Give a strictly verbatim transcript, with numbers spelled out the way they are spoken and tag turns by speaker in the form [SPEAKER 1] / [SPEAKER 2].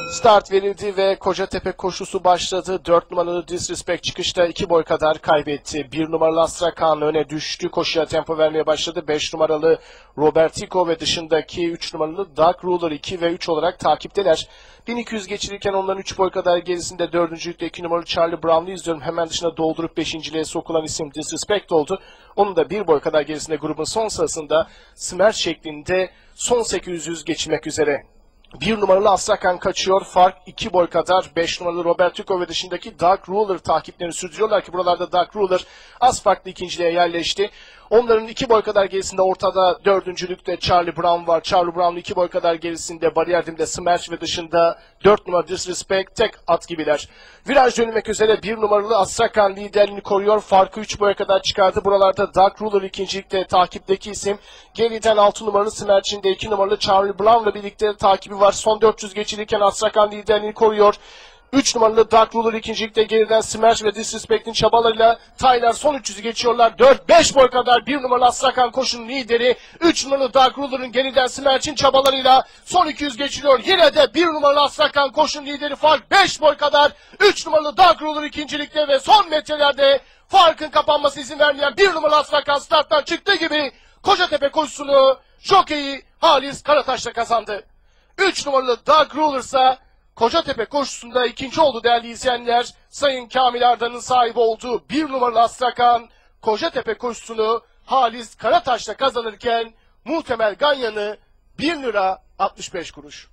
[SPEAKER 1] Start verildi ve Kocatepe koşusu başladı. dört numaralı Disrespect çıkışta iki boy kadar kaybetti. bir numaralı Astrakan öne düştü. Koşuya tempo vermeye başladı. beş numaralı Robertico ve dışındaki üç numaralı Dark Ruler iki ve üç olarak takipteler. bin iki yüz geçirirken onların üç boy kadar gerisinde dördüncülükte iki numaralı Charlie Brown'u izliyorum. Hemen dışına doldurup beşinciliğe sokulan isim Disrespect oldu. Onun da bir boy kadar gerisinde grubun son sırasında Smerch şeklinde son sekiz yüz geçilmek üzere. bir numaralı Astrakan kaçıyor. Fark iki boy kadar. beş numaralı Robertico ve dışındaki Dark Ruler takiplerini sürdürüyorlar ki buralarda Dark Ruler az farklı ikinciliğe yerleşti. Onların iki boy kadar gerisinde ortada dördüncülükte Charlie Brown var. Charlie Brown'un iki boy kadar gerisinde bariyer dimde Smerch ve dışında dört numaralı Disrespect tek at gibiler. Viraj dönmek üzere bir numaralı Astrakan liderliğini koruyor. Farkı üç boya kadar çıkardı. Buralarda Dark Ruler ikincilikte takipteki isim. Geriden altı numaralı Smerch'in de iki numaralı Charlie Brown'la birlikte takibi var. Son dört yüz geçilirken Astrakan liderliğini koruyor. üç numaralı Dark Ruler ikincilikte geriden Smerch ve Disrespect'in çabalarıyla Tyler son üç yüzü geçiyorlar. dört beş boy kadar bir numaralı Astrakan koşunun lideri. üç numaralı Dark Ruler'ın geriden Smerch'in çabalarıyla son iki yüz geçiliyor. Yine de bir numaralı Astrakan koşunun lideri, fark beş boy kadar. üç numaralı Dark Ruler ikincilikte ve son metrelerde farkın kapanması izin vermeyen bir numaralı Astrakan starttan çıktığı gibi Kocatepe koşusunu jokeyi Halis Karataş'la kazandı. üç numaralı Dark Ruler ise Kocatepe koşusunda ikinci oldu değerli izleyenler. Sayın Kamil Arda'nın sahibi olduğu bir numaralı Astrakan Kocatepe koşusunu Halis Karataş'la kazanırken muhtemel ganyanı bir lira altmış beş kuruş.